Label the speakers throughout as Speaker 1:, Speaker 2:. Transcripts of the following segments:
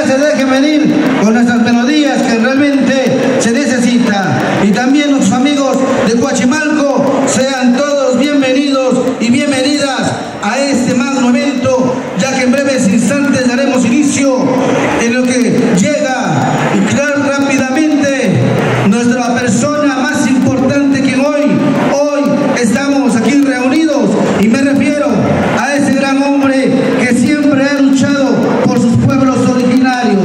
Speaker 1: se dejen venir con nuestras melodías que realmente se necesita. Y también nuestros amigos de Coachimalco, sean todos bienvenidos y bienvenidas a este magno evento, ya que en breves instantes daremos inicio en lo que llega y crear rápidamente nuestra persona más importante que hoy estamos aquí reunidos, y me refiero a ese gran hombre que siempre ha luchado por sus pueblos originarios.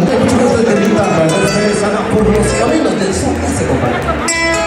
Speaker 2: Por los caminos del sur, ese compadre.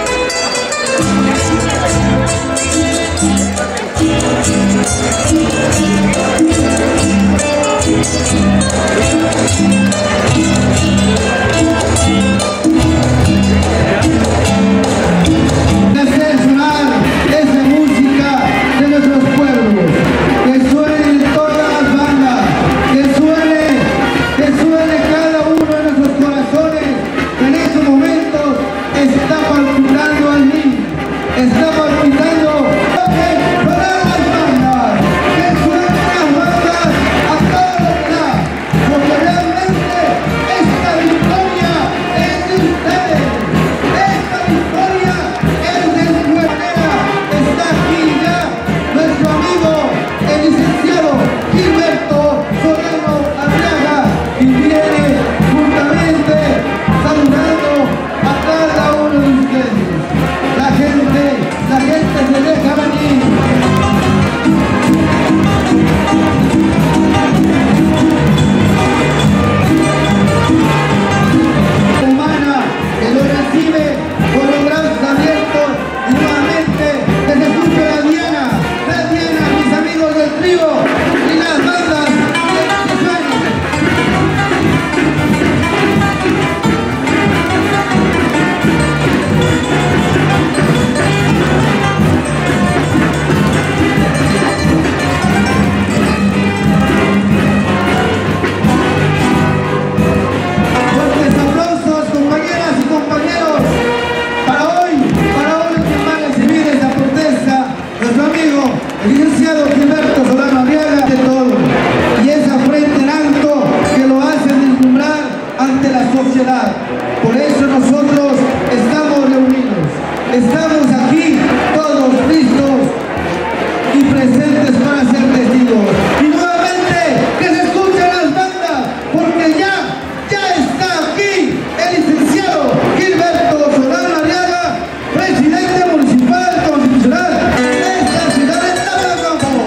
Speaker 1: Por eso nosotros estamos reunidos, estamos aquí todos listos y presentes para ser testigos. Y nuevamente que se escuchen las bandas, porque ya está aquí el licenciado Gilberto Solano Arriaga, presidente municipal constitucional de esta ciudad de Tabacampo.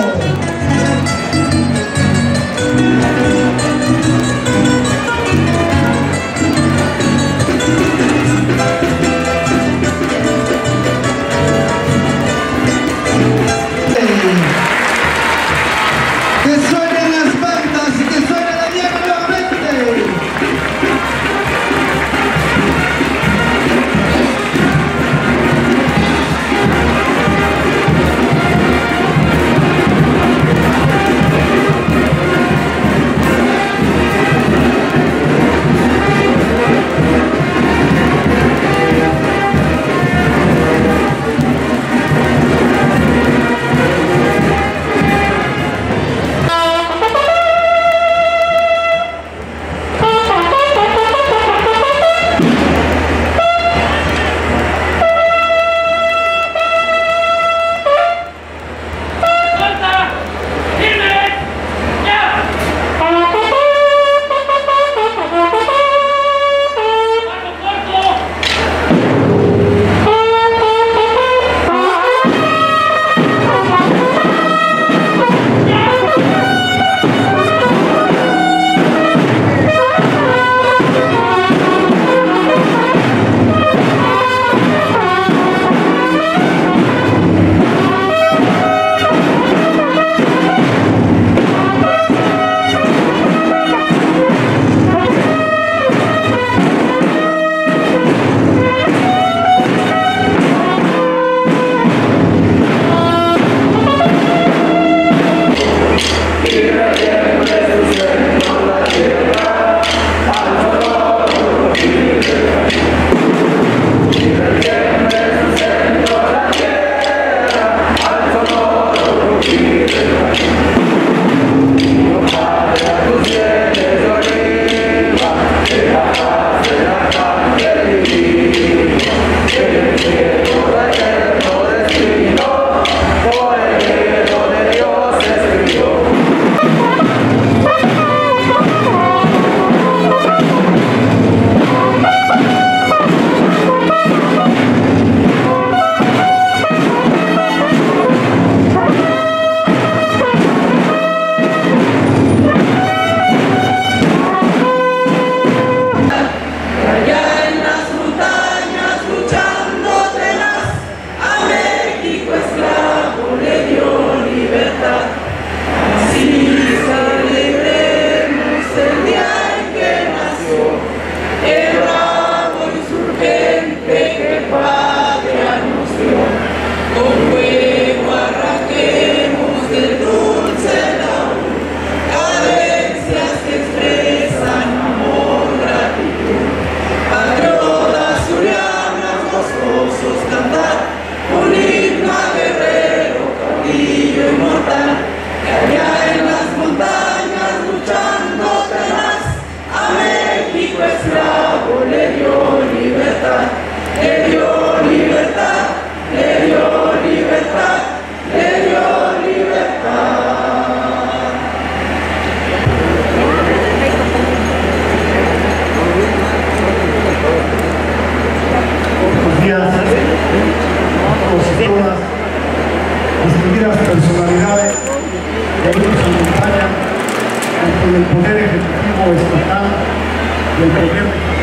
Speaker 3: del poder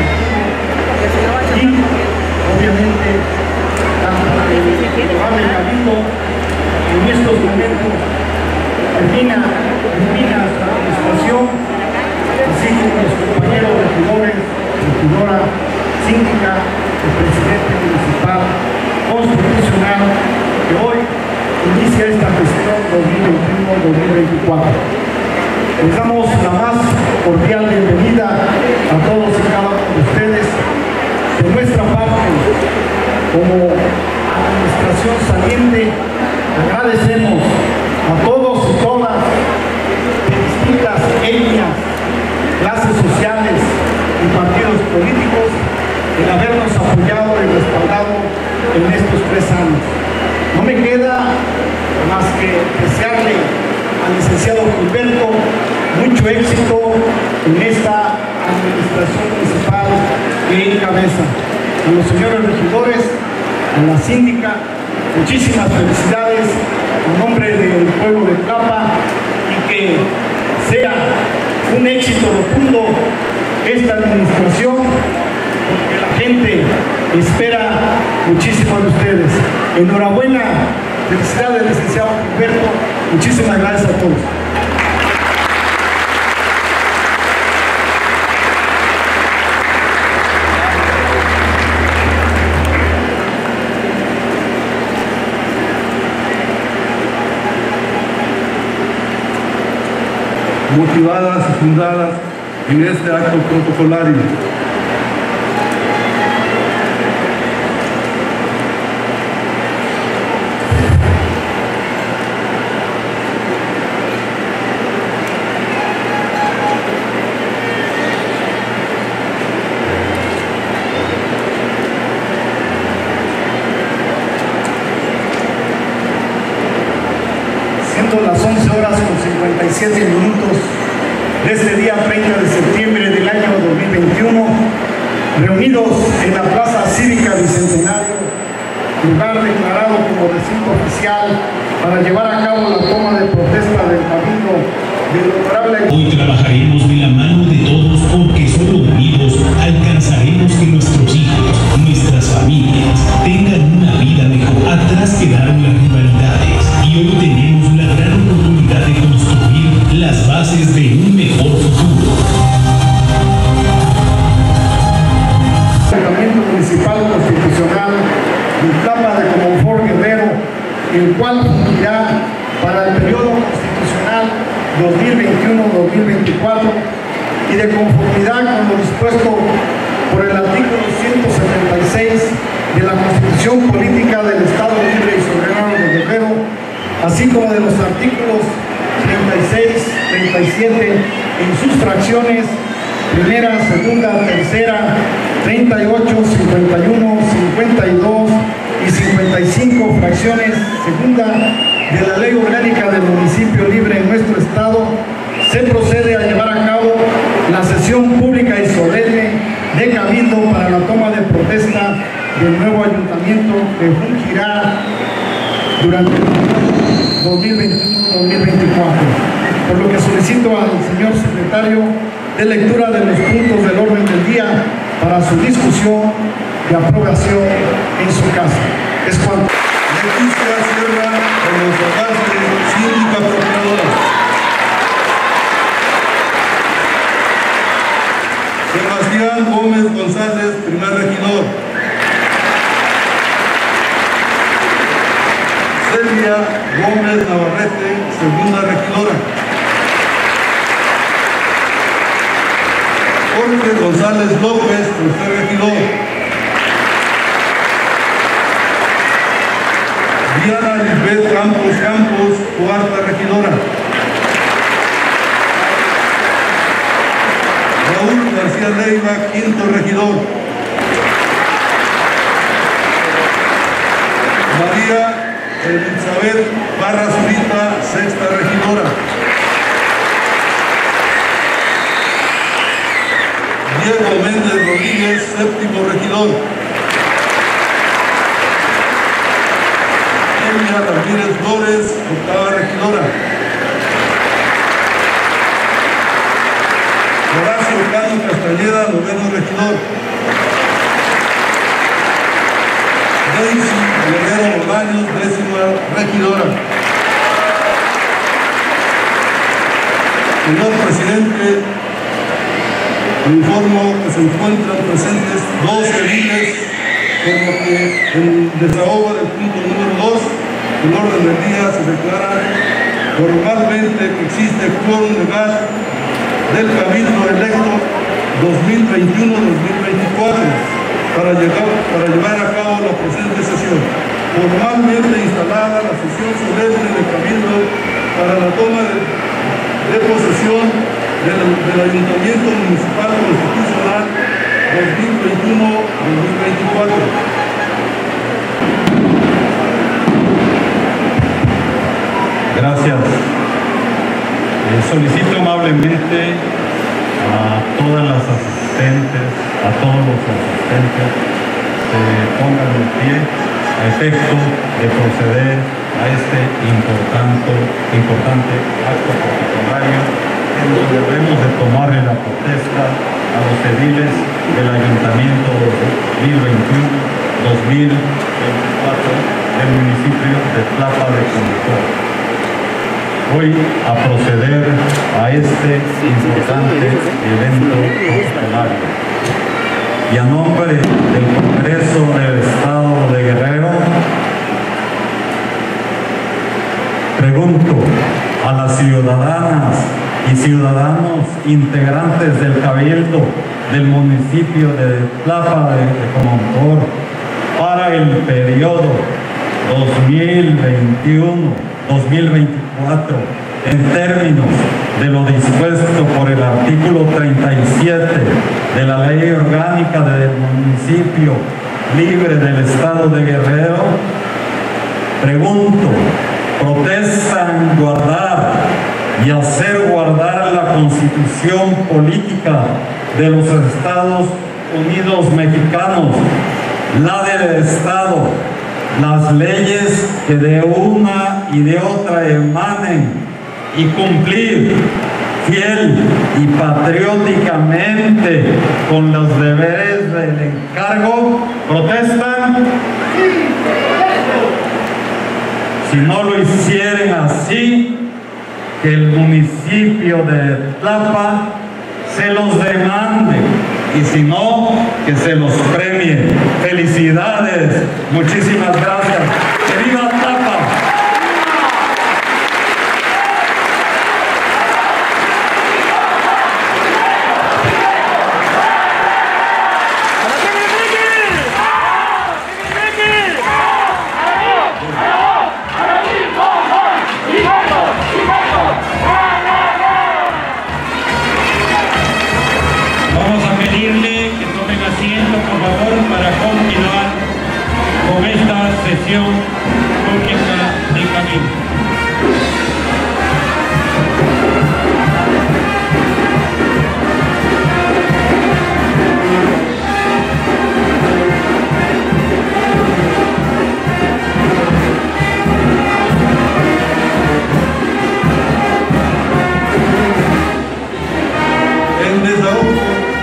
Speaker 3: y obviamente tanto el honorable Cabildo en estos momentos termina esta administración, así como los compañeros regidores, regidora, síndica, el presidente municipal constitucional que hoy inicia esta gestión 2021-2024. Les damos la más cordial bienvenida a todos y cada uno de ustedes. De nuestra parte, como administración saliente, agradecemos a todos y todas de distintas etnias, clases sociales y partidos políticos el habernos apoyado y respaldado en estos 3 años. No me queda más que desearle al licenciado Gilberto mucho éxito en esta administración municipal que encabeza. A los señores regidores, a la síndica, muchísimas felicidades en nombre del pueblo de Tlapa y que sea un éxito rotundo esta administración, porque la gente espera muchísimo de ustedes. Enhorabuena, felicidades licenciado Gilberto, muchísimas gracias a todos.
Speaker 4: Motivadas y fundadas en este acto protocolario.
Speaker 3: Siendo las 11:57 de este día 30 de septiembre del año 2021, reunidos en la Plaza Cívica Bicentenario, lugar declarado como recinto oficial para llevar a cabo la toma de protesta del Cabildo del honorable.
Speaker 5: Hoy trabajaremos de la mano de todos porque solo unidos alcanzaremos que nuestros hijos, nuestras familias tengan una vida mejor. Atrás quedaron las rivalidades y hoy tenemos la gran oportunidad de construir las bases de un mejor futuro.
Speaker 3: Ayuntamiento Municipal Constitucional de Tlapa de Comonfort Guerrero, el cual fungirá para el periodo constitucional 2021-2024 y de conformidad con lo dispuesto por el artículo 176 de la Constitución Política del Estado Libre y Soberano de Guerrero, así como de los artículos 36, 37 en sus fracciones primera, segunda, tercera, 38, 51, 52 y 55 fracciones segunda de la Ley Orgánica del Municipio Libre en nuestro estado, se procede a llevar a cabo la sesión pública y solemne de Cabildo para la toma de protesta del nuevo ayuntamiento que fungirá durante el 2021-2024. Por lo que solicito al señor secretario de lectura de los puntos del orden del día para su discusión y aprobación en su casa. Es cuanto.
Speaker 4: Leticia Sierra, Alonso, síndica procuradora. Sebastián Gómez González, primer regidor. Celia Gómez Navarrete, segunda regidora. Jorge González López, tercer regidor. Diana Lisbeth Campos, cuarta regidora. Raúl García Leiva, quinto regidor. María Elizabeth Barra Zurita, sexta regidora. Diego Méndez Rodríguez, séptimo regidor. Emilia Ramírez Flores, octava regidora. Horacio Cano Iván Castañeda, noveno regidor. Daisy Guerrero Bolaños, décima regidora. Señor presidente, le informo que se encuentran presentes 2 ediles, por lo que en desahogo del punto número 2 del orden del día se declara formalmente que existe quórum legal del Cabildo electo 2021-2024 para llevar a cabo la presente sesión. Formalmente instalada la sesión solemne del Cabildo para la toma de posesión del Ayuntamiento Municipal Constitucional 2021-2024.
Speaker 6: Gracias. Solicito amablemente a todas las asistentes, a todos los asistentes, se pongan de pie a efecto de proceder a este importante acto protocolario en donde debemos de tomarle la protesta a los ediles del Ayuntamiento 2021-2024 del municipio de Tlapa de Conductor. Voy a proceder a este importante evento protocolario. Y a nombre del Congreso del Estado de Guerrero, pregunto a las ciudadanas y ciudadanos integrantes del Cabildo del municipio de Tlapa de Conductor para el periodo 2021-2024 en términos de lo dispuesto por el artículo 37 de la Ley Orgánica del Municipio Libre del Estado de Guerrero, pregunto, ¿protestan guardar y hacer guardar la Constitución Política de los Estados Unidos Mexicanos, la del Estado, las leyes que de una y de otra emanen, y cumplir fiel y patrióticamente con los deberes del encargo? ¿Protestan? Si no lo hicieren así, que el municipio de Tlapa se los demande, y si no, que se los premie. ¡Felicidades! Muchísimas gracias. ¡Que viva Tlapa!
Speaker 7: Para continuar con esta sesión pública de Cabildo.
Speaker 4: En desahogo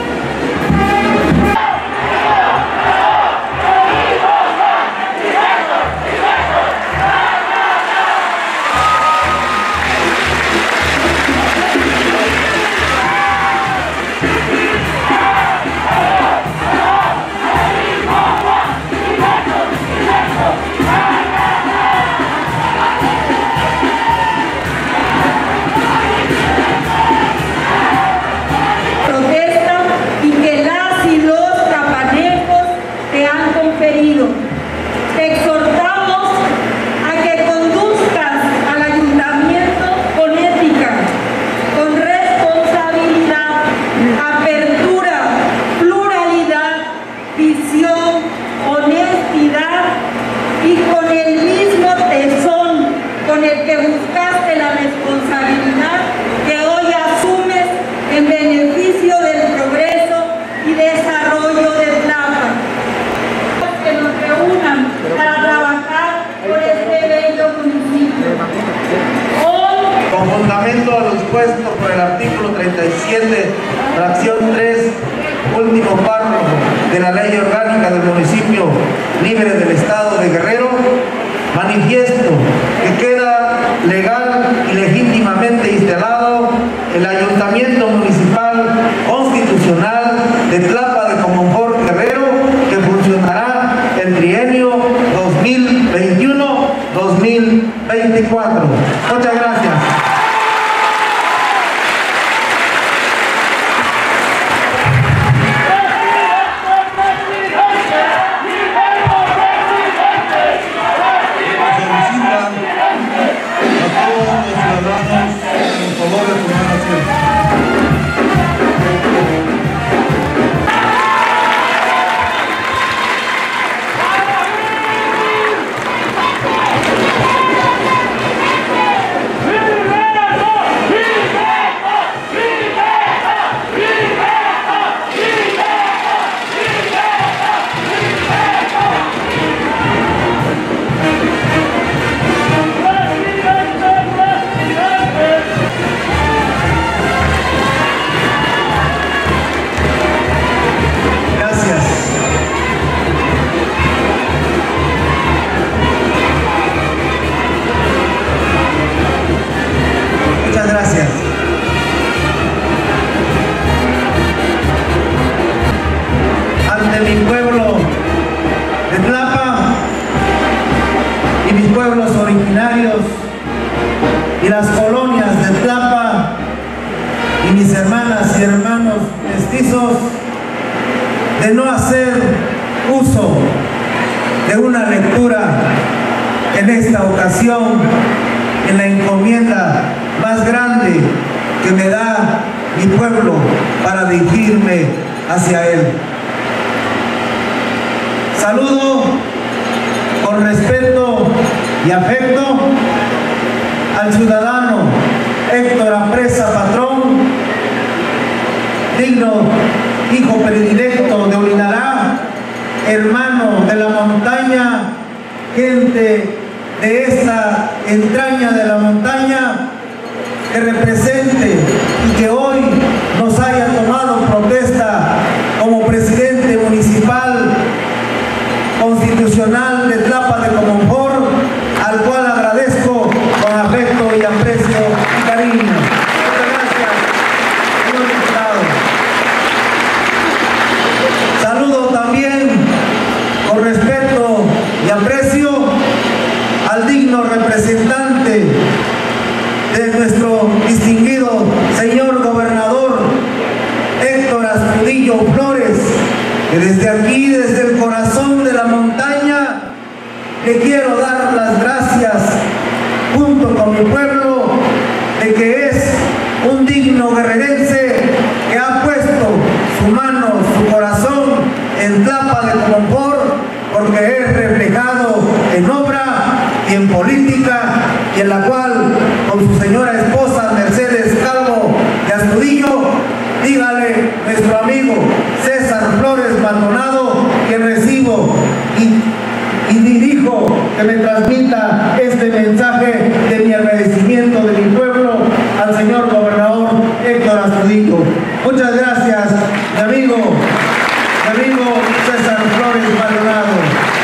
Speaker 8: te exhortamos a que conduzcas al ayuntamiento con ética, con responsabilidad, apertura, pluralidad, visión, honestidad y con el mismo tesón con el que buscaste la responsabilidad que hoy asumes en beneficio del progreso y desarrollo de Tlapa. Que nos reúnan para trabajar por este bello municipio.
Speaker 1: Con fundamento a lo dispuesto por el artículo 37, fracción 3 último párrafo de la Ley Orgánica del Municipio Libre del Estado de Guerrero, manifiesto que queda legal y legítimamente instalado el Ayuntamiento Municipal Constitucional de Tlapa de Comonfort, Guerrero, que funcionará el trienio 2021-2024. Muchas gracias. Y las colonias de Tlapa y mis hermanas y hermanos mestizos, de no hacer uso de una lectura en esta ocasión, en la encomienda más grande que me da mi pueblo para dirigirme hacia él. Saludo con respeto y afecto al ciudadano Héctor Apresa Patrón, digno hijo predilecto de Olinará, hermano de la montaña, gente de esta entraña de la montaña, que represente y que hoy nos haya tomado protesta como presidente municipal constitucional de Tlapa de Comonfort, al cual agradezco con afecto y aprecio y cariño. Muchas gracias, señor diputado. Saludo también con respeto y aprecio al digno representante de nuestro distinguido señor gobernador Héctor Astudillo Flores, que desde aquí, desde el corazón de la montaña, le quiero dar las gracias junto con mi pueblo de que es un digno guerrerense que ha puesto su mano, su corazón en Tlapa de Comonfort, porque es reflejado en obra y en política, y en la cual con su señora esposa Mercedes Calvo de Astudillo, dígale nuestro amigo César Flores Maldonado que recibo y dirijo que me transmita este mensaje de mi agradecimiento de mi pueblo al señor gobernador Héctor Astudillo. Muchas gracias, mi amigo César Flores Maldonado.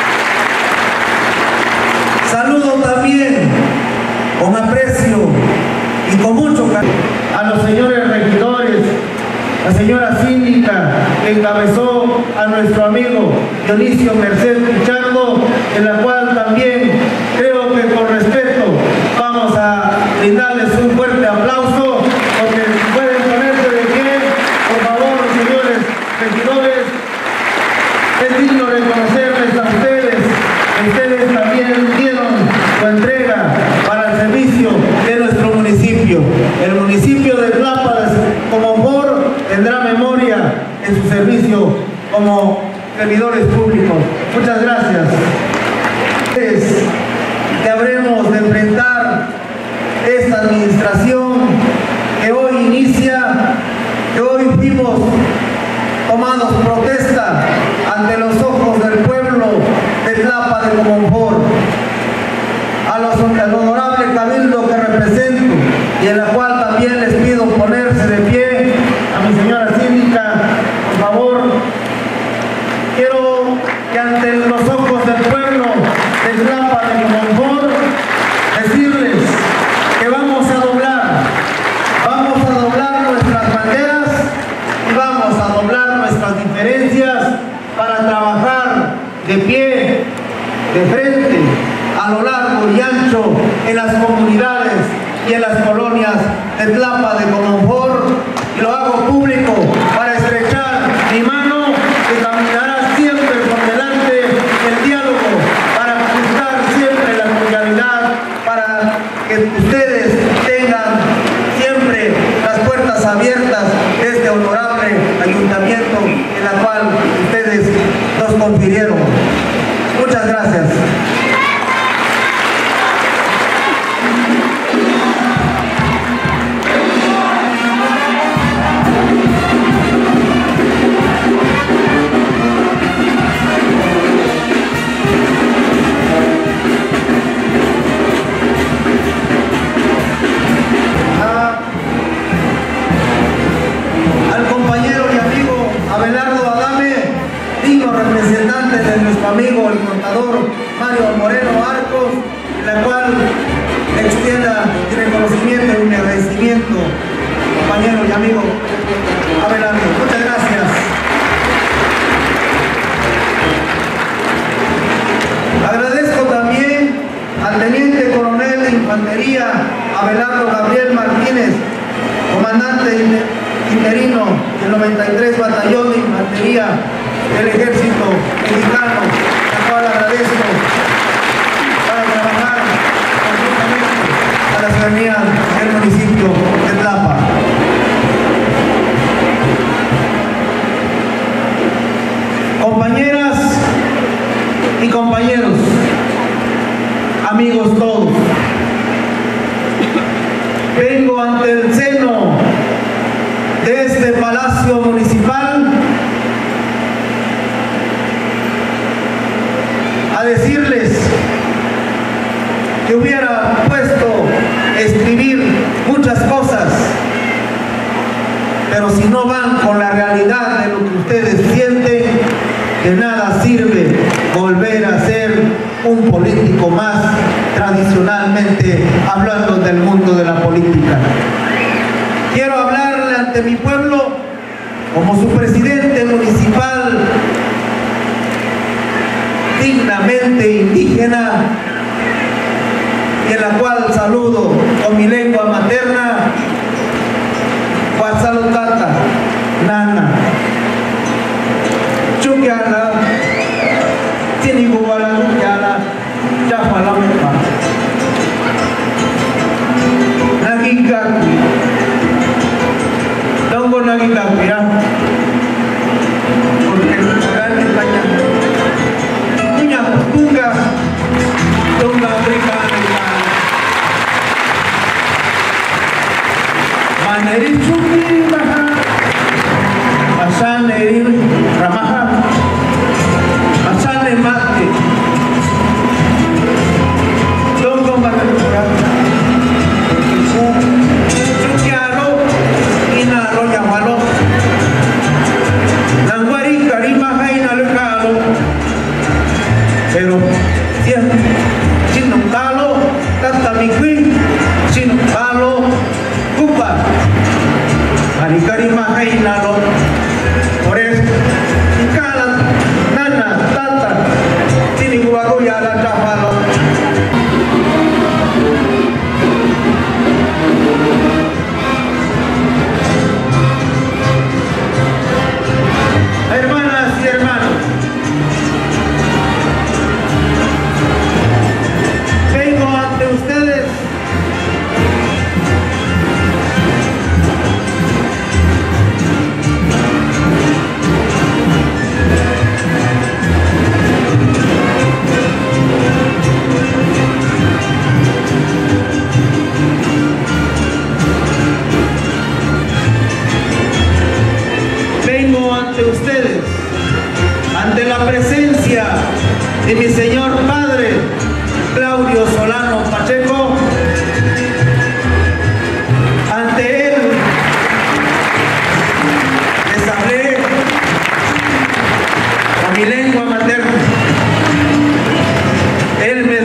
Speaker 1: Saludo también con aprecio y con mucho cariño a los señores regidores, la señora síndica que encabezó a nuestro amigo Dionisio Merced Pichardo, en la cual también creo que con respeto vamos a brindarles un fuerte aplauso, porque pueden ponerse de pie, por favor, señores regidores. Es digno reconocerles a ustedes. Ustedes también dieron su entrega para el servicio de nuestro municipio. El municipio de Tlapa de Comonfort tendrá memoria en su servicio como servidores públicos. Muchas gracias. Que habremos de enfrentar esta administración que hoy inicia, que hoy fuimos tomados protesta ante los ojos del pueblo de Tlapa de Comonfort, al honorable cabildo que represento y en la cual también les pido ponerse de pie, a mi señora síndica, por favor,
Speaker 3: Tlapa de Comonfort, decirles que vamos a doblar nuestras banderas y vamos a doblar nuestras diferencias para trabajar de pie, de frente, a lo largo y ancho en las comunidades y en las colonias de Tlapa de Comonfort, y lo hago público para estrechar mi mano que caminará siempre por delante el diálogo, para buscar siempre la cordialidad, para que ustedes tengan siempre las puertas abiertas de este honorable ayuntamiento en la cual ustedes nos confirieron. Muchas gracias. Representante de nuestro amigo el contador Mario Moreno Arcos, la cual extienda mi reconocimiento y mi agradecimiento, compañero y amigo Abelardo. Muchas gracias. Agradezco también al teniente coronel de infantería Abelardo Gabriel Martínez, comandante interino del 93 Batallón de Infantería del Ejército Mexicano, al cual agradezco para trabajar conjuntamente a la ciudadanía del municipio de Tlapa. Compañeras y compañeros, amigos todos, vengo ante el seno de este Palacio Municipal a decirles que hubiera puesto a escribir muchas cosas, pero si no van con la realidad de lo que ustedes sienten, de nada sirve volver a ser un político más, tradicionalmente hablando del mundo de la política. Quiero hablarle ante mi pueblo como su presidente municipal, dignamente indígena, y en la cual saludo con mi lengua materna, Guasalotata, Nana, Chuquiala, Tiniguala, Chuquiala, Chapalamepa, Nagikaku, Dongo Nagikaku, ya, porque grande España. Tunga, Tunga Africana, Maneri Chuki Maha, Masaneri Ramaha, Masane Mate, Dongo Matakura, Chukiaro, Ina Roya Malo, Nanguari Karima Haina Lucalo. Pero siempre, sin un palo, tanta mi queen, sin un palo, cupa, Maricarima Jainalo, por eso, y cada nana, tata, sin iguaruya la chapalo. Hermanas y hermanos, ustedes vengo ante ustedes, ante la presencia de mi señor padre Claudio Solano Pacheco, ante él les hablé con mi lengua materna. Él me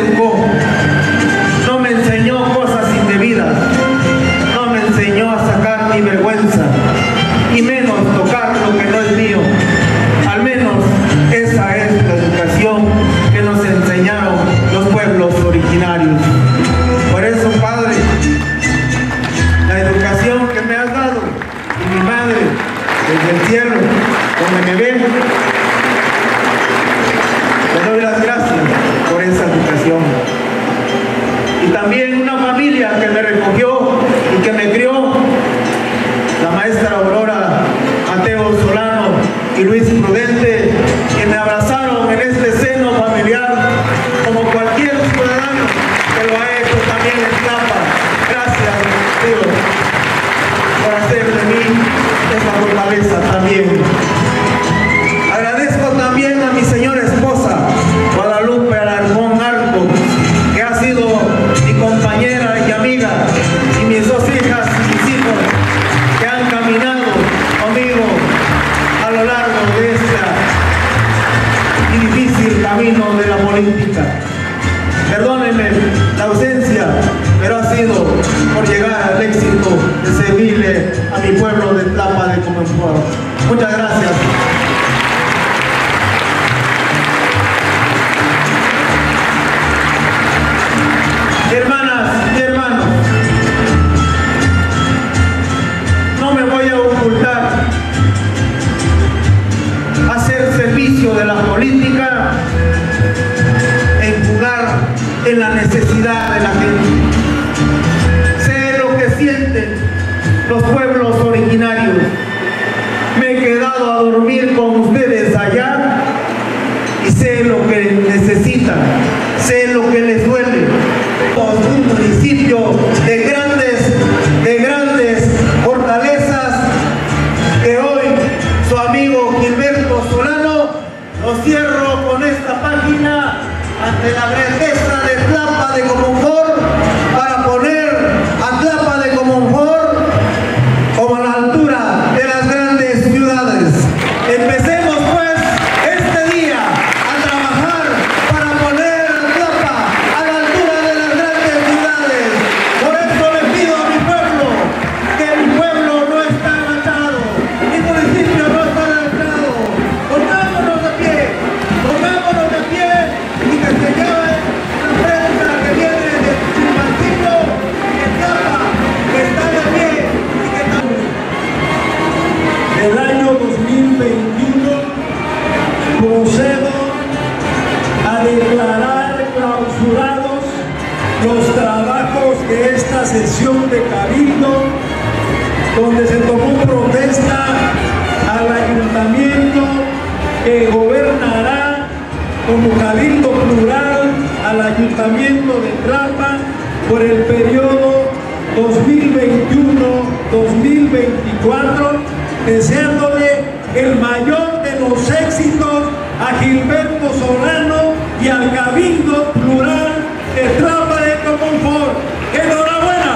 Speaker 3: y Luis Prudente, que me abrazaron en este seno familiar como cualquier ciudadano que lo ha hecho también en Tlapa. Gracias, Dios, por hacer de mí esa fortaleza también. Agradezco también a mi señora esposa, Guadalupe Alarcón Arco, que ha sido mi compañera y amiga, y mis dos hijas y mis hijos, que han caminado conmigo a lo largo de este y difícil camino de la política. Perdónenme la ausencia, pero ha sido por llegar al éxito de servirle a mi pueblo de Tlapa de Comonfort. Muchas gracias. Hermanas y hermanos, no me voy a ocultar. Hacer servicio de la política en jugar en la necesidad de la gente. Sé lo que sienten los pueblos originarios. Me he quedado a dormir con ustedes allá y sé lo que necesitan, sé lo que les duele. Un municipio de grandes fortalezas que hoy su amigo Gilberto Solano lo cierro con esta página ante la grandeza de Tlapa de Comonfort para poner a Tlapa de Comonfort como a la altura de las grandes ciudades. Empecemos pues este día a trabajar para poner a Tlapa a la altura de las grandes ciudades. Por eso les pido a mi pueblo que mi pueblo no está agachado, mi municipio no está agachado. Pongámonos de pie y que se lleve la prensa que viene de Chilpancingo y que Tlapa que está de pie y que está...
Speaker 9: El año 2021 procedo a declarar clausurados los trabajos de esta sesión de Cabildo, donde se tomó protesta al ayuntamiento que gobernará como Cabildo Plural al ayuntamiento de Tlapa por el periodo 2021-2024, deseándole el mayor de los éxitos a Gilberto Solano y al Cabildo Plural de Tlapa de Comonfort. ¡Enhorabuena!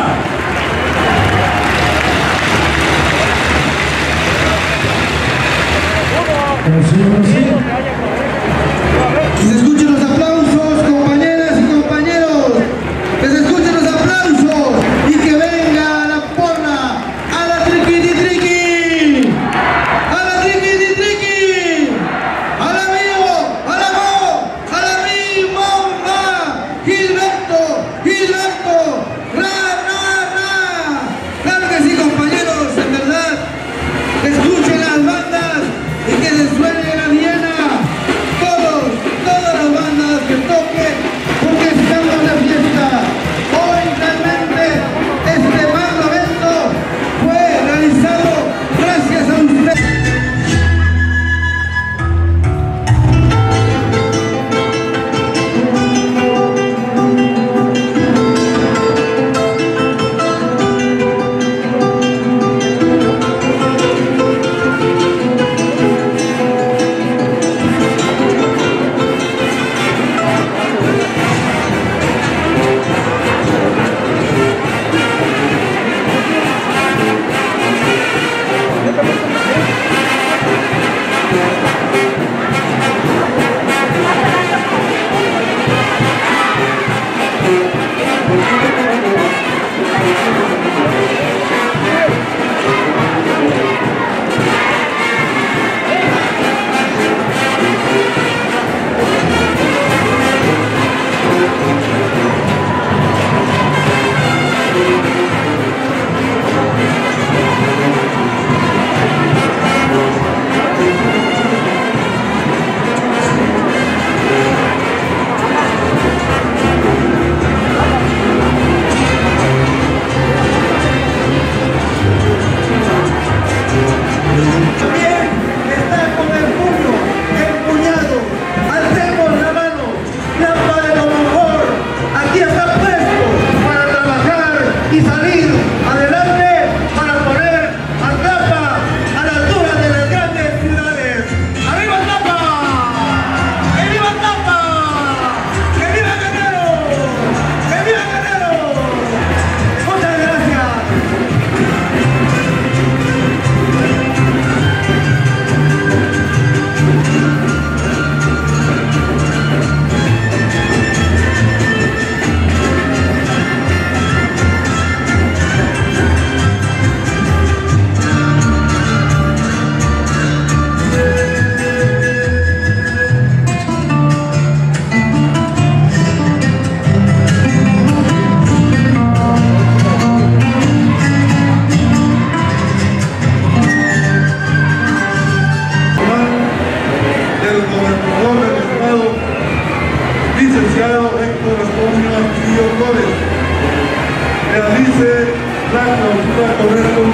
Speaker 1: Que se escuchen los aplausos, compañeras y compañeros. Que se escuchen los aplausos y que venga la porra, a la triqui-triqui, a la triqui-triqui, a la mío, a la mo, a la mi mamá, Gilberto, ra. Claro que sí, compañeros, en verdad, que escuchen las bandas y que se suene la Viena.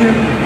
Speaker 9: Presidente.